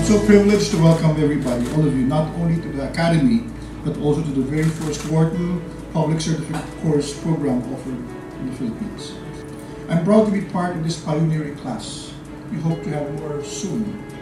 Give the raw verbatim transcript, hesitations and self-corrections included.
so privileged to welcome everybody, all of you, not only to the Academy, but also to the very first Wharton Public Certificate Course program offered in the Philippines. I'm proud to be part of this pioneering class. We hope to have more soon.